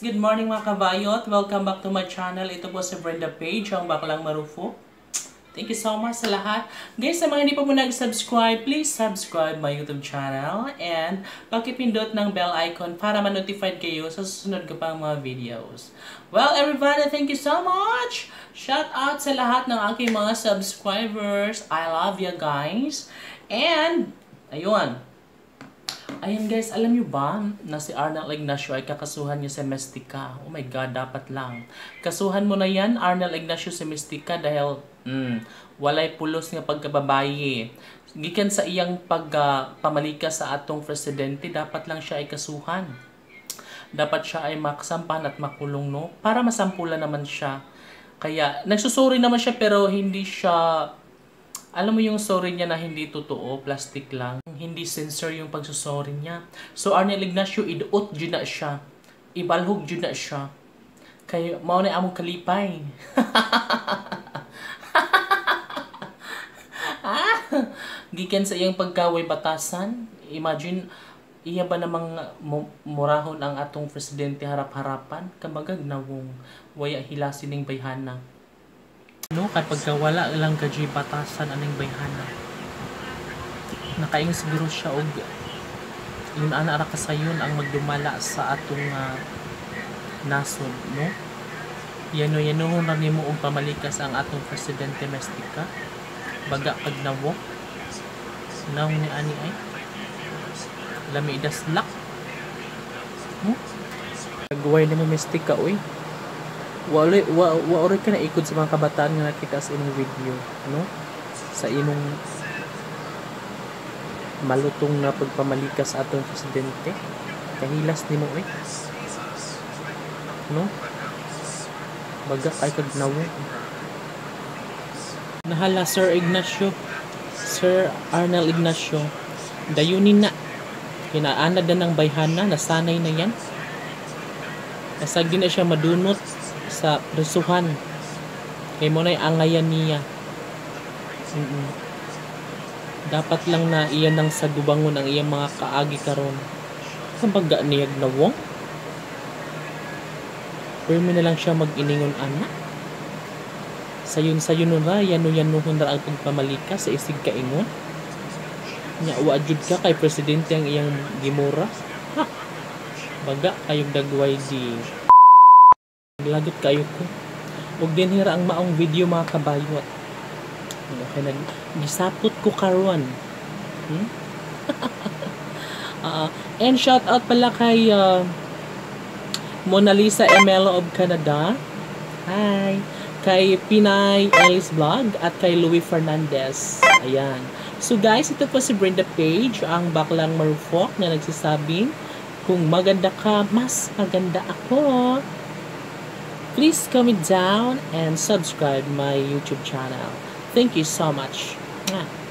Good morning mga kabayot! Welcome back to my channel. Ito po si Brenda Page, ang Baklang Marufo. Thank you so much sa lahat. Guys, sa mga hindi pa po nag-subscribe, please subscribe my YouTube channel and pakipindot ng bell icon para ma-notified kayo sa susunod ko pang mga videos. Well, everybody, thank you so much! Shout out sa lahat ng aking mga subscribers. I love you guys. And, ayun. Ayan guys, alam nyo ba na si Arnel Ignacio ay kakasuhan niya sa Mystica? Oh my God, dapat lang. Kasuhan mo na yan, Arnel Ignacio sa Mystica dahil walay pulos nga pagkababayi. Gikan sa iyang pagpamalika sa atong presidente, dapat lang siya ay kasuhan. Dapat siya ay makasampan at makulong, no? Para masampulan naman siya. Kaya, nagsusuri naman siya pero hindi siya... Alam mo yung sorry niya na hindi totoo, plastic lang. Hindi sincere yung pagsusorry niya. So, Arnel Ignacio, iduot dyan na siya. Ibalhog dyan na siya. Kaya, mao na among kalipay. Gikan sa iyang pagkaway batasan, imagine, iya ba namang murahon ang atong presidente harap-harapan? Kamagag nawong waya hilasin ng bayhana. No, kapag wala lang kadji batasan aning bayhana. Nakaing siguro siya og yun ana ra kasayon ang magdumala sa atong nasod, no? Yano ra nimo og pamalikas ang atong presidente Mystica. Baga pag nawo. Naw ni ani ay lami daslak. Gaway nimo Mystica oy. Wala ka na ikot sa mga kabataan nga nakita sa inyong video, no? Sa inong malutong na pagpamalikas sa atong presidente. Kahilas ni mo eh. No? Baga kay kagnawo. Nahala Sir Ignacio. Sir Arnel Ignacio. Dayunin na. Kinaanad na ng bayhana. Nasanay na yan. Nasag din na siya madunot sa presuhan kay mo na'y angayan niya. Dapat lang na iyan ng sagubangon ang iyang mga kaagi karon. Kambaga niyag nawong permi na lang siya mag-iningon anak sayon ra yano-yanuhon ra ang pagpamalika sa isig kaingon nya wa jud ka kay presidente ang iyang gimura. Baga kayog dagway di lagot kayo ko. Ug dinhira ang maong video mga kabayot. Okay na gisapot ko karon. And shout out pala kay Mona Lisa Emelo of Canada. Hi. Kay Pinay Alice Vlog at kay Louis Fernandez. Ayan. So guys, ito po si Brenda Page, ang Baklang Marufo na nagsasabing kung maganda ka, mas maganda ako. Please comment down and subscribe my YouTube channel. Thank you so much.